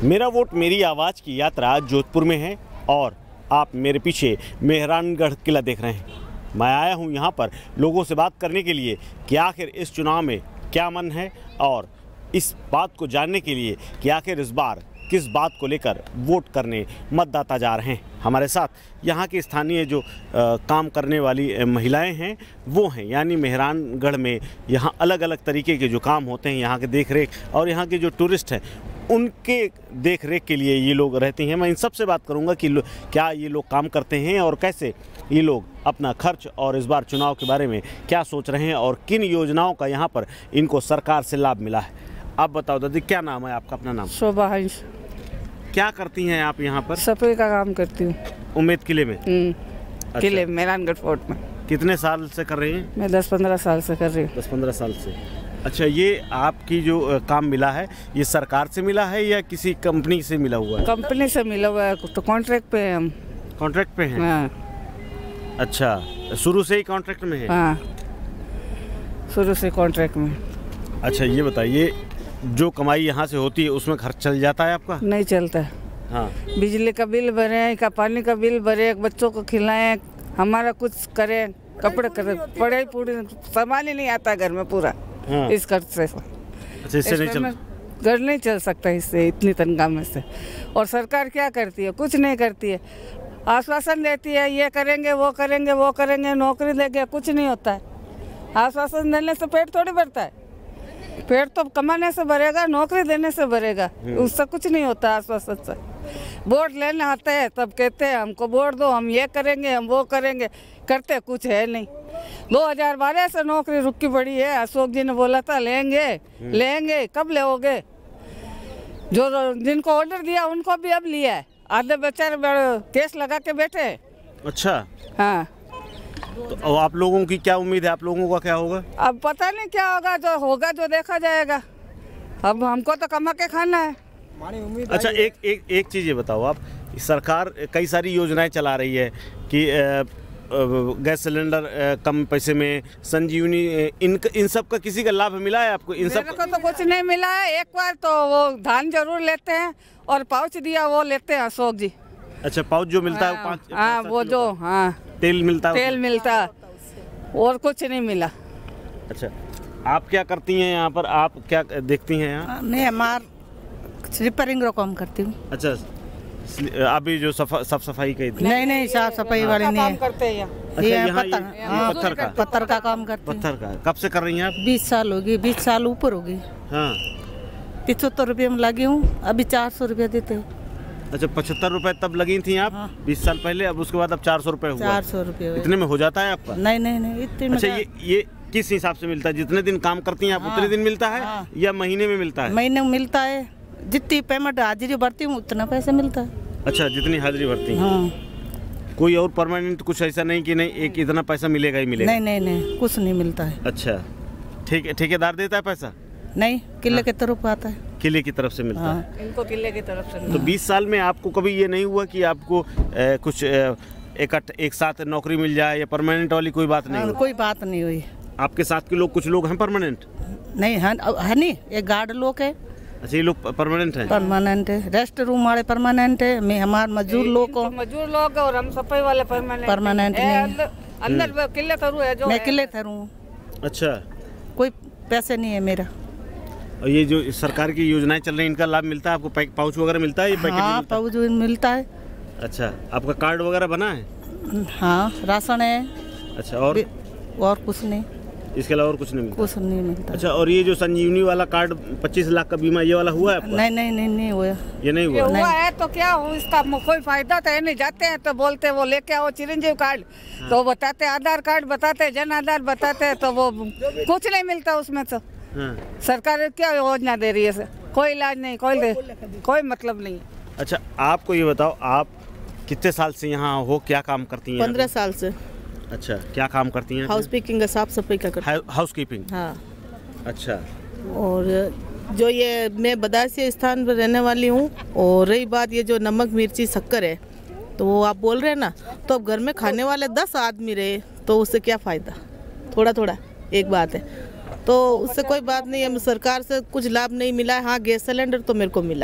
मेरा वोट मेरी आवाज़ की यात्रा जोधपुर में है और आप मेरे पीछे मेहरानगढ़ किला देख रहे हैं। मैं आया हूं यहां पर लोगों से बात करने के लिए कि आखिर इस चुनाव में क्या मन है और इस बात को जानने के लिए कि आखिर इस बार किस बात को लेकर वोट करने मतदाता जा रहे हैं। हमारे साथ यहाँ की स्थानीय जो काम करने वाली महिलाएं हैं वो हैं, यानी मेहरानगढ़ में यहाँ अलग अलग तरीके के जो काम होते हैं, यहाँ के देख रेख और यहाँ के जो टूरिस्ट हैं उनके देख रेख के लिए ये लोग रहते हैं। मैं इन सब से बात करूँगा कि क्या ये लोग काम करते हैं और कैसे ये लोग अपना खर्च और इस बार चुनाव के बारे में क्या सोच रहे हैं और किन योजनाओं का यहाँ पर इनको सरकार से लाभ मिला है। आप बताओ दादी, क्या नाम है आपका? अपना नाम? शोभा हंस। क्या करती हैं आप यहाँ पर? सफाई का काम करती हूँ। उम्मेद किले में? अच्छा। किले मेहरानगढ़ फोर्ट में। कितने साल से कर रही हैं? मैं 10-15 साल से कर रही हूँ। 10-15 साल से। अच्छा, ये आपकी जो काम मिला है ये सरकार से मिला है या किसी कंपनी से मिला हुआ है? कंपनी से मिला हुआ है, तो कॉन्ट्रैक्ट पे है हम। कॉन्ट्रैक्ट पे हैं? हाँ। अच्छा, शुरू से ही कॉन्ट्रैक्ट में है? हाँ, शुरू से कॉन्ट्रैक्ट में। अच्छा, ये बताइए जो कमाई यहाँ से होती है उसमें खर्च चल जाता है आपका? नहीं चलता है। हाँ। बिजली का बिल भरे, का पानी का बिल भरे, बच्चों को खिलाएं, हमारा कुछ करें, कपड़े करें, पढ़ाई पूरी सामान ही नहीं आता घर में पूरा। हाँ। इस खर्च से। अच्छा, इससे नहीं चल, घर नहीं चल सकता इससे, इतनी तनख्वाह में से। और सरकार क्या करती है? कुछ नहीं करती है। आश्वासन देती है ये करेंगे वो करेंगे वो करेंगे, नौकरी देंगे, कुछ नहीं होता है। आश्वासन देने से पेट थोड़ी भरता है। पेट तो कमाने से भरेगा, नौकरी देने से भरेगा, उससे कुछ नहीं होता आश्वासन से। वोट लेने आते हैं तब कहते हैं हमको वोट दो, हम ये करेंगे हम वो करेंगे, करते कुछ है नहीं। 2012 से नौकरी रुकी पड़ी है। अशोक जी ने बोला था लेंगे लेंगे, कब लोगे? जो जिनको ऑर्डर दिया उनको भी अब लिया है, आधे बेचारे केस लगा के बैठे। अच्छा। हाँ, तो आप लोगों की क्या उम्मीद है? आप लोगों का क्या होगा? अब पता नहीं क्या होगा, जो होगा जो देखा जाएगा। अब हमको तो कमा के खाना है। अच्छा, एक चीज़ ये बताओ आप, सरकार कई सारी योजनाएं चला रही है कि गैस सिलेंडर कम पैसे में, संजीवनी, इन सब का किसी का लाभ मिला है आपको? इन सब को तो कुछ नहीं मिला है। एक बार तो वो धान जरूर लेते हैं और पाउच दिया वो लेते हैं अशोक जी। अच्छा, पाउच जो मिलता है? हाँ, हाँ, वो जो, हाँ, तेल मिलता है? तेल मिलता है और कुछ नहीं मिला। अच्छा, आप क्या करती हैं यहाँ पर? आप क्या देखती हैं यहाँ? नहीं, हमार रिपेयरिंग का काम करती हूँ। अच्छा, अभी जो साफ सफाई का? नहीं, साफ सफाई वाले नहीं है। करते हैं अच्छा, यहाँ पत्थर का काम करते हैं। पत्थर का कब से कर रही हैं आप? 20 साल होगी, 20 साल ऊपर होगी। हाँ। 75 रुपये में लगी हूँ, अभी 400 रुपये देते हैं। अच्छा, 75 रुपए तब लगी थी आप? हाँ। 20 साल पहले, अब उसके बाद अब 400 रुपये हुआ? 400 रुपये। इतने में हो जाता है आपका? नहीं, इतने में। अच्छा, ये किस हिसाब से मिलता है? जितने दिन काम करती हैं आप उतने दिन मिलता है? हाँ। या महीने में मिलता है? महीने में मिलता है, जितनी पेमेंट हाजिरी भरती हूँ उतना पैसा मिलता है। अच्छा, जितनी हाजिरी भरती हैं। हाँ। कोई और परमानेंट कुछ ऐसा नहीं कि नहीं एक इतना पैसा मिलेगा ही मिलेगा? नहीं, कुछ नहीं मिलता है। अच्छा, ठेकेदार देता है पैसा? नहीं, किले की तरफ आता है। किले की तरफ से मिलता है? इनको किले की तरफ से। तो 20 साल में आपको कभी ये नहीं हुआ कि आपको कुछ एक साथ नौकरी मिल जाए या परमानेंट वाली कोई बात नहीं? कोई बात नहीं हुई। आपके साथ के लोग, कुछ लोग हैं परमानेंट? नहीं है नहीं, एक गार्ड लोग है। अच्छा, ये लोग परमानेंट हैं? परमानेंट है। रेस्ट रूम वाले परमानेंट है। मैं हमारे मजदूर लोग और हम सफाई वाले परमानेंट नहीं। अंदर किले थरू है जो। मैं किले थरू। अच्छा, कोई पैसे नहीं है मेरा। और ये जो सरकार की योजनाएं चल रही हैं इनका लाभ मिलता है आपको? पाउच वगैरह मिलता है? ये पैकेट? हाँ, पाउच मिलता है। अच्छा, आपका कार्ड वगैरह बना है? हाँ, राशन है। अच्छा, और कुछ नहीं? इसके अलावा और कुछ नहीं मिलता? कुछ नहीं मिलता। अच्छा, और ये जो संजीवनी वाला कार्ड 25 लाख का बीमा, ये वाला हुआ है आपका? नहीं हुआ। ये नहीं हुआ? हुआ है तो क्या हो, इसका कोई फायदा तो है नहीं। जाते हैं तो बोलते वो लेके आओ चिरंजीव कार्ड। हाँ। तो बताते आधार कार्ड बताते, जन आधार बताते, तो वो कुछ नहीं मिलता उसमें। तो हाँ। सरकार क्या योजना दे रही है? कोई इलाज नहीं, कोई मतलब नहीं। अच्छा, आपको ये बताओ, आप कितने साल से यहाँ हो, क्या काम करती हैं? 15 साल से। अच्छा, क्या काम करती हैं? हाउस कीपिंग का, साफ सफाई का करती हूँ। Housekeeping? हाँ। अच्छा। और जो ये मैं बदासी स्थान पर रहने वाली हूँ, और रही बात ये जो नमक मिर्ची शक्कर है, तो वो आप बोल रहे हैं ना, तो अब घर में खाने वाले 10 आदमी रहे तो उससे क्या फ़ायदा? थोड़ा एक बात है, तो उससे कोई बात नहीं है। सरकार से कुछ लाभ नहीं मिला है। हाँ, गैस सिलेंडर तो मेरे को मिला है।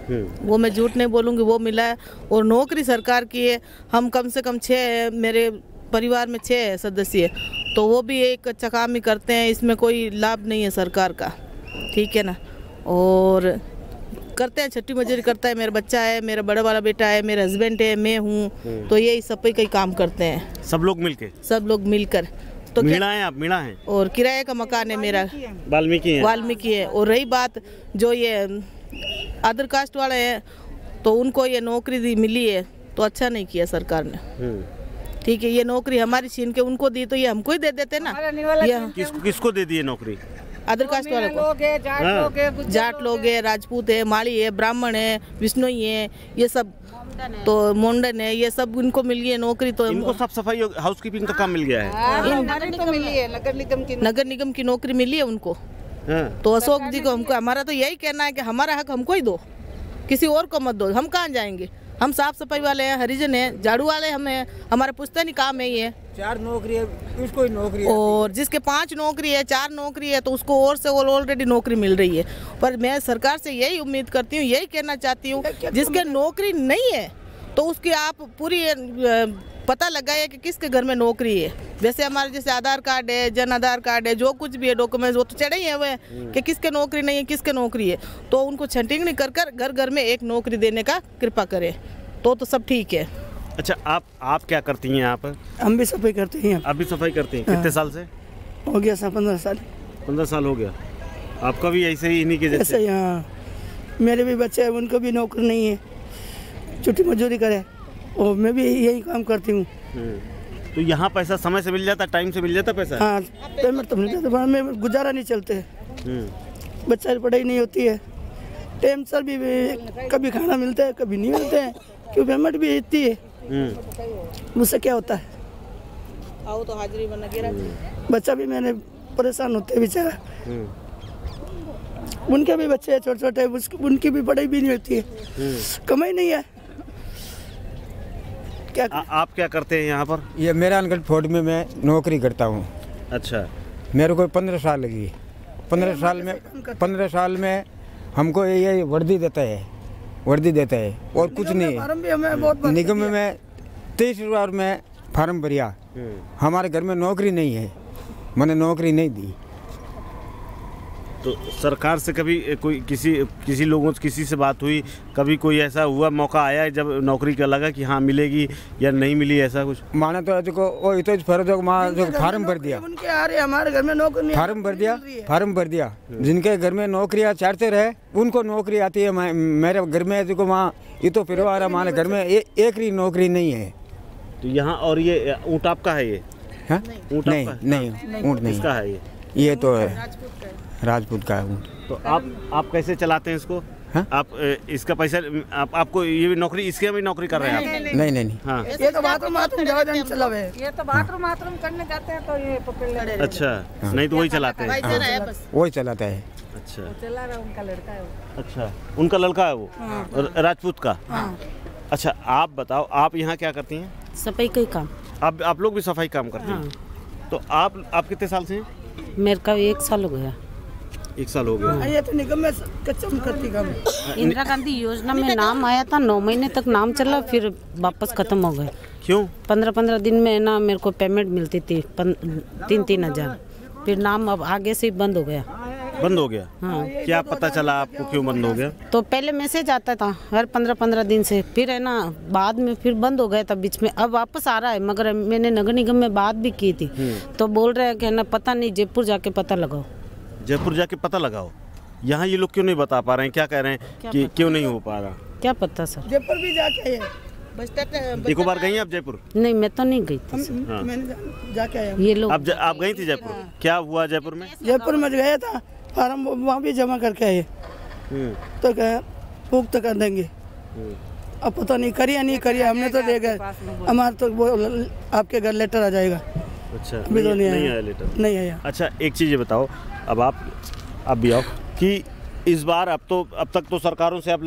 वो मैं झूठ नहीं बोलूँगी, वो मिला है। और नौकरी सरकार की है। हम कम से कम 6 है, मेरे परिवार में 6 सदस्य, तो वो भी एक अच्छा काम ही करते हैं। इसमें कोई लाभ नहीं है सरकार का, ठीक है ना। और करते हैं, छठी मजदूरी करता है। मेरा बच्चा है, मेरा बड़ा वाला बेटा है, मेरे हस्बैंड है, मैं हूँ, तो यही सब कई काम करते हैं, सब लोग मिलके, सब लोग मिलकर। तो मीणा है, आप मीणा हैं? और किराए का मकान है मेरा, वाल्मीकि है। और रही बात जो ये अदर कास्ट वाले हैं, तो उनको ये नौकरी मिली है, तो अच्छा नहीं किया सरकार ने, ठीक है। ये नौकरी हमारी छीन के उनको दी, तो ये हमको ही दे देते ना। ये किसको दे दी है नौकरी? अदर कास्ट वाले को, जाट लोग है, राजपूत है, माली है, ब्राह्मण है, विष्णोई है, ये सब, तो मोंडन है, ये सब उनको मिल गई है नौकरी। तो इनको सब सफाई हाउसकीपिंग का काम मिल गया है। नगर निगम की नौकरी मिली है उनको। तो अशोक जी को, हमको, हमारा तो यही कहना है कि हमारा हक हमको ही दो, किसी और को मत दो। हम कहाँ जाएंगे? हम साफ सफाई वाले हैं, हरिजन हैं, झाड़ू वाले हम हैं, हमारा पुश्तैनी काम है ये। 4 नौकरी है, उसको ही नौकरी है। और जिसके 5 नौकरी है, 4 नौकरी है, तो उसको और से और ऑलरेडी नौकरी मिल रही है। पर मैं सरकार से यही उम्मीद करती हूँ, यही कहना चाहती हूँ, जिसके नौकरी नहीं है तो उसकी आप पूरी पता लगाइए कि किसके घर में नौकरी है। जैसे हमारे जैसे आधार कार्ड है, जन आधार कार्ड है, जो कुछ भी है डॉक्यूमेंट्स, वो तो चढ़े ही है हुए कि किसके नौकरी नहीं है, किसके नौकरी है। तो उनको छंटिंग कर कर घर घर में एक नौकरी देने का कृपा करें, तो सब ठीक है। अच्छा, आप क्या करती हैं? आप? हम भी सफाई करते हैं। आप भी सफाई करती हैं? कितने साल से? हो गया 15 साल। 15 साल हो गया। आपका भी ऐसे ही इन्हीं के जैसे? ऐसे ही, हाँ। मेरे भी बच्चे हैं, उनको भी नौकरी नहीं है, छुट्टी मजदूरी करे, और मैं भी यही काम करती हूँ। तो यहाँ पैसा समय से मिल जाता, टाइम से मिल जाता पैसा? हाँ, पेमेंट तो मिल जाता, हमें गुजारा नहीं चलते। बच्चा की पढ़ाई नहीं होती है, टाइम सर भी कभी खाना मिलता है, कभी नहीं मिलते हैं, क्योंकि पेमेंट भी इतनी है। मुझसे क्या होता है? आओ तो हाजिरी बना के बच्चा भी मैंने परेशान होते बेचारा, उनके भी बच्चे छोटे छोटे, उनकी भी पढ़ाई भी नहीं होती है, कमाई नहीं है। क्या आप क्या करते हैं यहाँ पर? ये मेरा अनगढ़ फोर्ट में मैं नौकरी करता हूँ। अच्छा। मेरे को 15 साल लगी। 15 साल में हमको ये वर्दी देता है और कुछ नहीं। निगम में मैं 23 बार में फार्म भरिया, हमारे घर में नौकरी नहीं है, मैंने नौकरी नहीं दी। तो सरकार से कभी कोई किसी लोगों से किसी से बात हुई? कभी कोई ऐसा हुआ मौका आया जब नौकरी का लगा कि हाँ मिलेगी या नहीं मिली, ऐसा कुछ? माने तो देखो वो तो फर्ज जो फार्म भर दिया, उनके आ रहे हमारे घर में नौकरी, फार्म भर दिया। जिनके घर में नौकरियाँ चाहते रहे उनको नौकरी आती है। मेरे घर में देखो वहाँ ये तो फिर हमारे घर में एक ही नौकरी नहीं है। तो यहाँ, और ये ऊँट आपका है? ये नहीं, ऊँट नहीं। किसका है ये तो है राजपूत का है। तो आप कैसे चलाते हैं इसको? हाँ? आप इसका पैसा आपको ये भी नौकरी, इसके भी नौकरी कर रहे हैं आप? नहीं। हाँ, ये तो बाथरूम चला हुआ है, ये तो बाथरूम करने जाते हैं तो ये पकड़ लेते हैं। अच्छा। हाँ। नहीं तो वही चलाते हैं? वही चलाता है। अच्छा, चला रहा उनका लड़का है वो। अच्छा, उनका लड़का है वो? राजपूत का? अच्छा, आप बताओ, आप यहाँ क्या करती हैं? सफाई का काम। आप लोग भी सफाई काम करते हैं? तो आप कितने साल से हैं? मेरे का 1 साल हो गया। 1 साल हो गया। ये तो निगम में कच्चा करती काम है। इंदिरा गांधी योजना में नाम आया था, 9 महीने तक नाम चला, फिर वापस खत्म हो गए। क्यों? 15 दिन में ना मेरे को पेमेंट मिलती थी 3 हज़ार, फिर नाम अब आगे से बंद हो गया। बंद हो गया? हाँ। क्या पता चला आपको क्यों बंद हो गया? तो पहले मैसेज आता था हर 15 दिन से, फिर है ना बाद में फिर बंद हो गया था बीच में, अब वापस आ रहा है। मगर मैंने नगर निगम में बात भी की थी, तो बोल रहे हैं कि ना पता नहीं, जयपुर जाके पता लगाओ। जयपुर जाके पता लगाओ? यहाँ ये लोग क्यों नहीं बता पा रहे हैं? क्या कह रहे हैं कि क्यों नहीं हो पा रहा? क्या पता सर। जयपुर भी जाके आए, एक बार गई आप जयपुर? नहीं, मैं तो नहीं गई थी। हाँ। मैंने जाके आया। ये लोग आप गई थी जयपुर? क्या हुआ जयपुर में? जयपुर में गया था, फार्म वहाँ भी जमा करके आए, तो क्या बुक तो कर देंगे, अब पता नहीं करिए नहीं करिए, हमने तो दे गए, हमारे तो वो आपके घर लेटर आ जाएगा। अच्छा, अभी तो नहीं आया लेटर? नहीं आया। अच्छा, एक चीज़ ये बताओ, अब आप भी आओ कि इस बार अब तक तो सरकारों से आप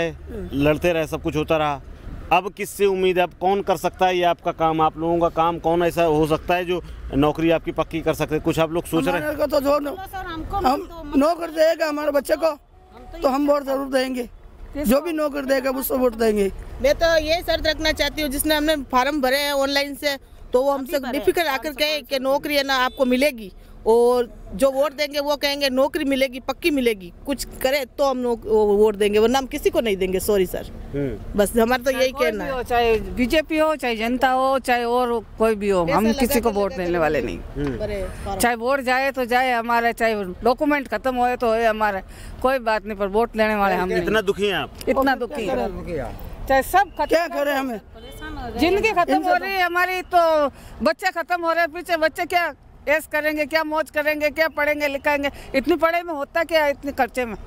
लड़ते रहे, सब कुछ होता रहा, अब किससे उम्मीद है? अब कौन कर सकता है ये आपका काम? आप लोगों का काम कौन ऐसा हो सकता है जो नौकरी आपकी पक्की कर सकते हैं? कुछ आप लोग सोच रहे हैं? तो जो हम नौकरी देगा हमारे बच्चे को, तो हम वोट जरूर देंगे। जो भी नौकर देगा उसको वोट देंगे। मैं तो ये शर्त रखना चाहती हूँ, जिसने हमने फार्म भरे हैं ऑनलाइन से, तो वो हमसे डिफिकल्ट आकर कहे कि नौकरी है ना आपको मिलेगी, और जो वोट देंगे वो कहेंगे नौकरी मिलेगी, पक्की मिलेगी, कुछ करे तो हम वोट देंगे, वरना हम किसी को नहीं देंगे। सॉरी सर, बस हमारा तो यही कहना है। चाहे बीजेपी हो, चाहे जनता हो, चाहे और कोई भी हो, हम किसी को वोट देने वाले नहीं। चाहे वोट जाए तो जाए हमारा, चाहे डॉक्यूमेंट खत्म होए तो होए हमारा, कोई बात नहीं, पर वोट लेने वाले हम नहीं। इतना दुखी हैं आप? इतना दुखी है, चाहे सब क्या करें, हमें जिंदगी खत्म हो रही है हमारी, तो बच्चे खत्म हो रहे हैं, पीछे बच्चे क्या ऐश करेंगे, क्या मौज करेंगे, क्या पढ़ेंगे लिखाएंगे? इतनी पढ़ाई में होता क्या है इतने खर्चे में?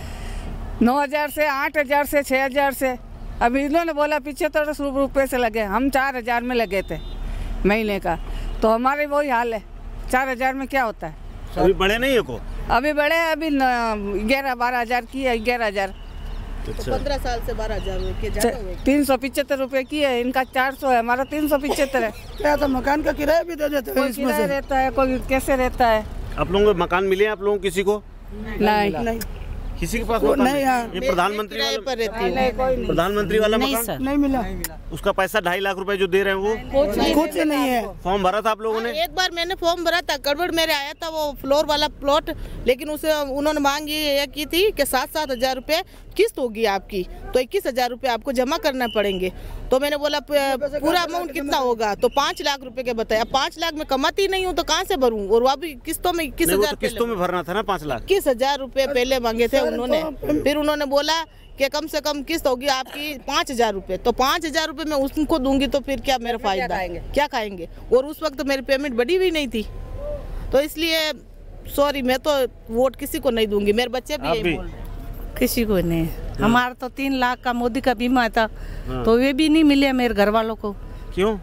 9,000 से 8,000 से 6,000 से, अभी इन्होंने बोला 75 रुपये से लगे, हम 4,000 में लगे थे महीने का, तो हमारे वही हाल है। 4,000 में क्या होता है? अभी बढ़े नहीं है को? अभी बढ़े, अभी 11-12 हज़ार की है, 11,000। तो 15 साल से 12,000 हुए, 375 रुपए की है, इनका 400 है, हमारा 375 है। क्या तो मकान का किराया भी दे देते हैं इसमें से। रहता है कोई कैसे रहता है। आप लोगों को मकान मिले? आप लोगों किसी को? नहीं, किसी के पास नहीं। ये प्रधानमंत्री वाला, पर रहती है। प्रधानमंत्री वाला नहीं मकान सर, नहीं मिला। उसका पैसा 2.5 लाख रुपए जो दे रहे हैं वो कुछ नहीं है। फॉर्म भरा था आप लोगों ने? एक बार मैंने फॉर्म भरा था, गड़बड़ मेरे आया था वो फ्लोर वाला प्लॉट, लेकिन उसे उन्होंने मांग ये की थी कि 7-7 हज़ार रुपये किस्त होगी आपकी, तो 21,000 रुपये आपको जमा करना पड़ेंगे। तो मैंने बोला पूरा अमाउंट कितना होगा, तो 5 लाख रुपए के बताया। 5 लाख में कमाती नहीं हूँ तो कहाँ से भरूँ, और वह भी किस्तों में 21,000 किस्तों में भरना था ना 5 लाख। 21,000 रुपये पहले मांगे थे उन्होंने, फिर उन्होंने बोला कि कम से कम किस्त होगी आपकी 5,000 रुपये, तो 5,000 रुपये मैं उसको दूंगी तो फिर क्या मेरा फायदा, क्या खाएंगे? और उस वक्त मेरी पेमेंट बढ़ी हुई नहीं थी, तो इसलिए सॉरी, मैं तो वोट किसी को नहीं दूंगी। मेरे बच्चे भी यही बोल रहे हैं। किसी को नहीं। हमारा तो 3 लाख का मोदी का बीमा था, तो वे भी नहीं मिले मेरे घर वालों को। क्यों?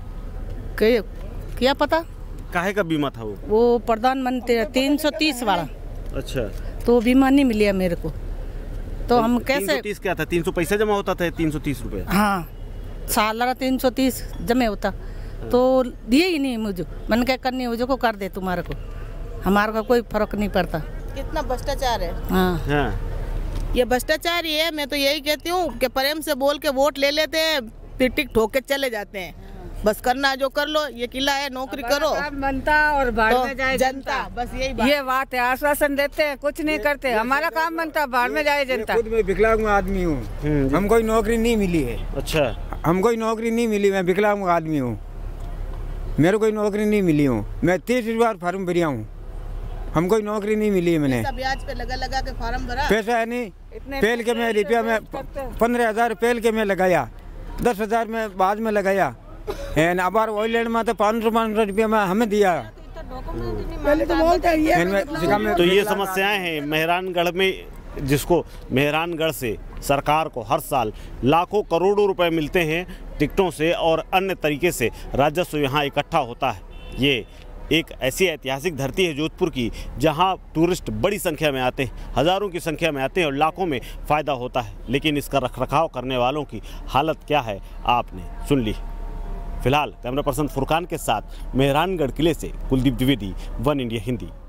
क्या पता काहे का बीमा था वो प्रधानमंत्री 330 वाला। अच्छा, तो बीमा नहीं मिला मेरे को, तो हम कैसे? 330 क्या था? 300 पैसा जमा होता था, 330 रुपए? हाँ, सालाना 330 जमे होता, तो दिए ही नहीं मुझे। मैंने क्या करनी मुझे को कर दे, तुम्हारे को हमारे को कोई फर्क नहीं पड़ता। कितना भ्रष्टाचार है। हाँ, ये भ्रष्टाचार ही है। मैं तो यही कहती हूँ कि प्रेम से बोल के वोट ले लेते हैं, फिर टिक ठोक के चले जाते हैं। बस करना जो कर लो, ये किला है, नौकरी करो, बनता और बाहर में जाए जनता। बस यही बात। ये बात है, आश्वासन देते हैं, कुछ नहीं करते। हमारा काम बनता, बाहर में जाए जनता। खुद मैं विकलांग आदमी हूँ, हमको कोई नौकरी नहीं मिली है। अच्छा, हमको कोई नौकरी नहीं मिली, मैं विकलांग आदमी हूँ, मेरे कोई नौकरी नहीं मिली हूँ। मैं 30 बार फार्म भरिया हूँ, हमको कोई नौकरी नहीं मिली है। मैंने ब्याज पे लगा के फार्म भरा, पैसा है नहीं, पहल के मैं रुपया में 15,000 पहल के मैं लगाया, 10,000 में बाद में लगाया, अब ऑयलैंड में तो 500 रुपया में हमें दिया। पहले तो बोलते हैं तो ये समस्याएं हैं मेहरानगढ़ में, जिसको मेहरानगढ़ से सरकार को हर साल लाखों करोड़ों रुपए मिलते हैं टिकटों से और अन्य तरीके से राजस्व यहाँ इकट्ठा होता है। ये एक ऐसी ऐतिहासिक धरती है जोधपुर की, जहां टूरिस्ट बड़ी संख्या में आते हैं, हज़ारों की संख्या में आते हैं और लाखों में फ़ायदा होता है, लेकिन इसका रखरखाव करने वालों की हालत क्या है आपने सुन ली। फिलहाल कैमरा पर्सन फुरकान के साथ मेहरानगढ़ किले से कुलदीप द्विवेदी, वन इंडिया हिंदी।